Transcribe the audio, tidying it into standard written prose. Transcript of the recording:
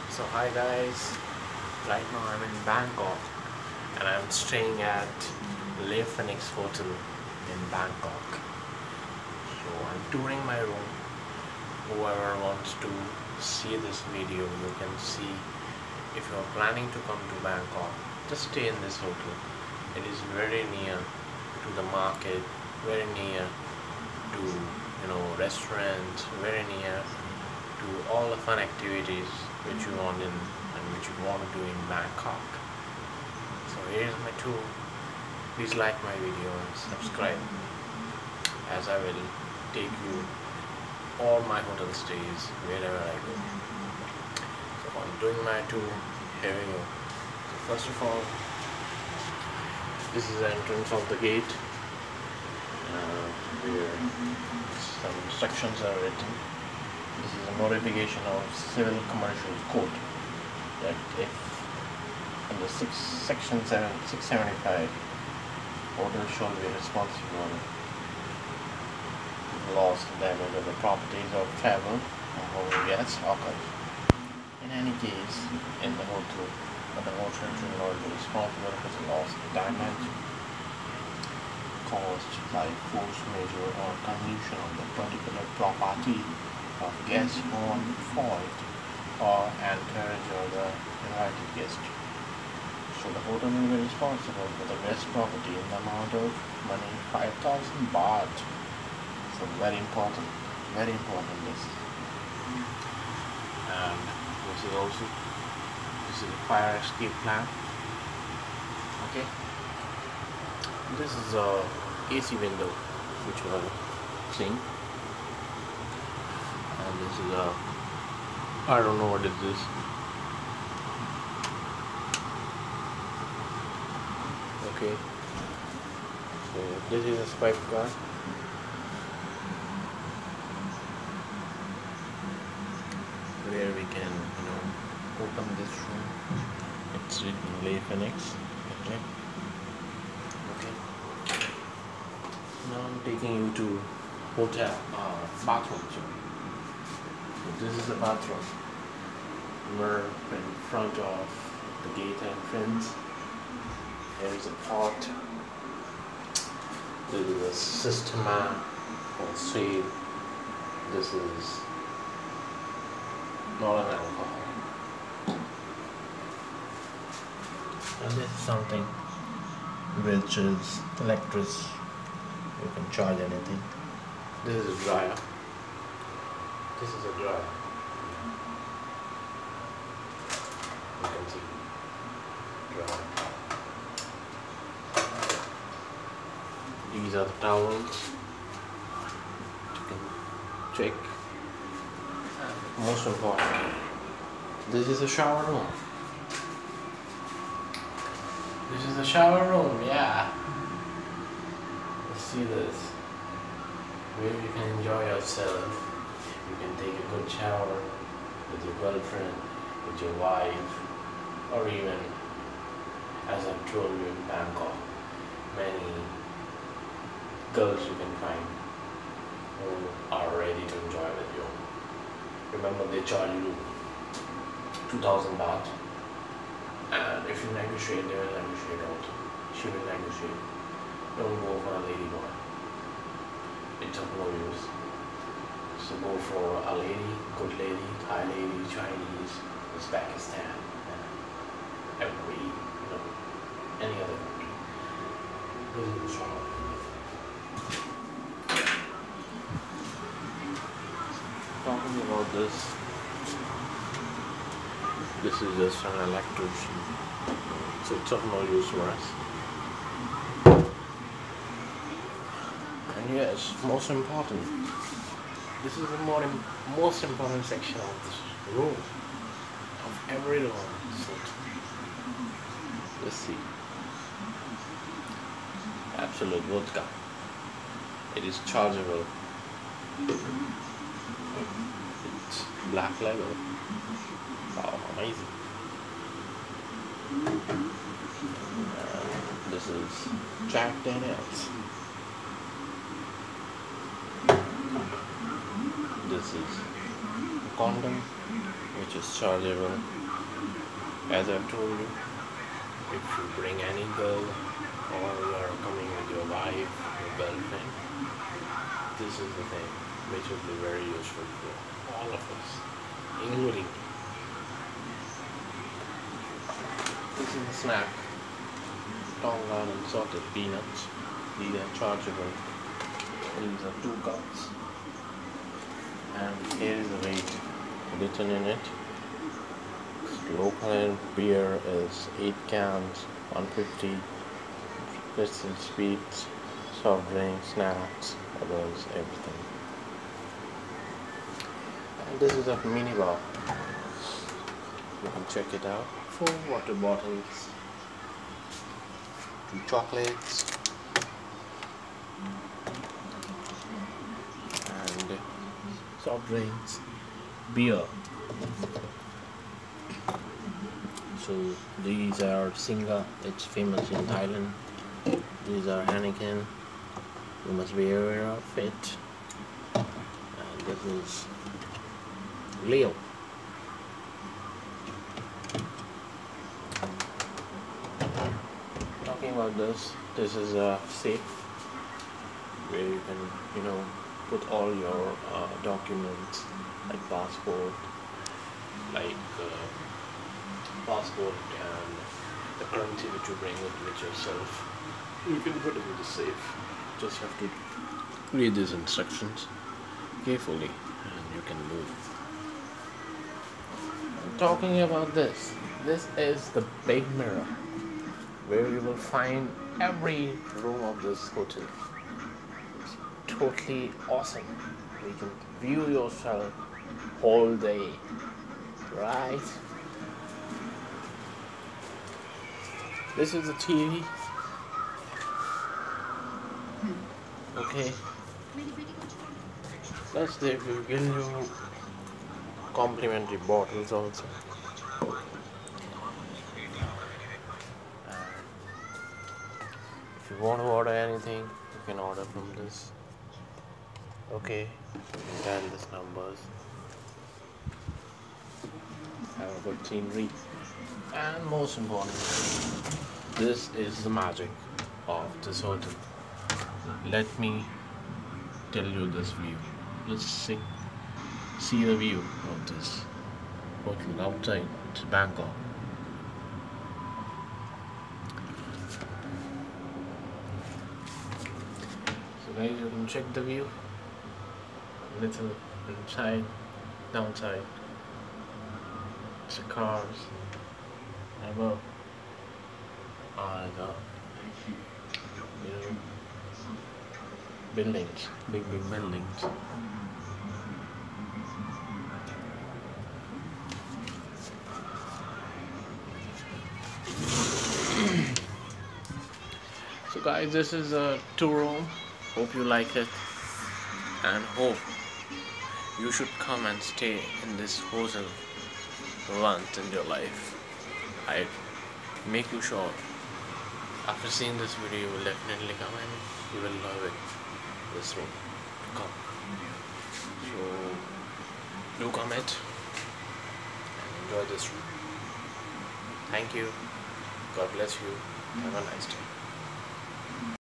So hi guys, right now I'm in Bangkok and I'm staying at Le Phoenix Hotel in Bangkok. So I'm touring my room. Whoever wants to see this video, you can see. If you are planning to come to Bangkok, just stay in this hotel. It is very near to the market, very near to restaurants, very near to all the fun activities which you want in and which you want to do in Bangkok. So here's my tour. Please like my video and subscribe, as I will take you all my hotel stays wherever I go. So I'm doing my tour. Here we go. So first of all, this is the entrance of the gate, where some instructions are written. This is a notification of Civil Commercial Code that if under section 675, hotel shall be responsible for loss and damage of the properties of travel or home guests occurs. In any case, in the hotel, the hotel shall not be responsible for the loss and damage caused by force majeure or condition of the particular property of guests on fault or encourage of the invited guest. So the hotel will be responsible for the guest property in the amount of money 5,000 baht. So very important this. And this is a fire escape plan. Okay. This is a AC window which you are seeing. And this is a, I don't know what is this. Okay, so this is a swipe card. Where we can open this room. It's written Le Phoenix. Okay. Now I'm taking you to hotel bathroom. So this is the bathroom. We're in front of the gate entrance. There is a pot. This is a Systema on sale. This is not an alcohol. And this is something which is electric. You can charge anything. This is a dryer. This is a dryer. You can see dryer. These are the towels. You can check. And most important, this is a shower room. This is the shower room, yeah. Let's see this. Where you can enjoy yourself. You can take a good shower with your girlfriend, with your wife, or even, as I've told you, in Bangkok, many girls you can find who are ready to enjoy with you. Remember, they charge you 2,000 baht, and if you negotiate, they will negotiate also. She will negotiate. Don't go for a lady boy. It's of no use. So go for a lady, good lady, Thai lady, Chinese, Uzbekistan, and any other country. This is the shower. Talking about this is just an electrician, so it's of no use for us. And yes, most important, this is the most important section of this room, of every room. So let's see. Absolute vodka. It is chargeable. It's black leather. Wow, amazing. This is Jack Daniels. This is condom, which is chargeable. As I've told you, if you bring any girl or you are coming with your wife, your girlfriend, this is the thing which will be very useful for all of us, including me. This is a snack, Tonga and salted peanuts. These are chargeable. These are 2 cups, and here is the weight written in it. Local beer is 8 cans, 150. This is sweets, soft drinks, snacks, others, everything. And this is a mini bar. You can check it out. 4 water bottles, 2 chocolates, and soft drinks, beer. So these are Singa, it's famous in Thailand. These are Heineken, you must be aware of it. And this is Leo. Talking about this is a safe where you can, put all your documents like passport, and the currency which you bring with yourself. You can put it in the safe. Just have to read these instructions carefully and you can move. Talking about this is the big mirror where you will find every room of this hotel. It's totally awesome. You can view yourself whole day, right? This is the TV. Okay. Plus they will give you complimentary bottles also. If you want to order anything, you can order from this. Okay, you can dial these numbers. Have a good scenery. And most importantly, this is the magic of this hotel. Let me tell you this view. Let's see the view of this hotel outside Bangkok. So guys, you can check the view. Little inside, downside. It's the cars. Above are the buildings, big buildings. So guys, this is a 2-room. Hope you like it and hope you should come and stay in this hotel once in your life. I make you sure after seeing this video you will definitely come and you will love it. This room to come. So do come it and enjoy this room. Thank you. God bless you. Have a nice day.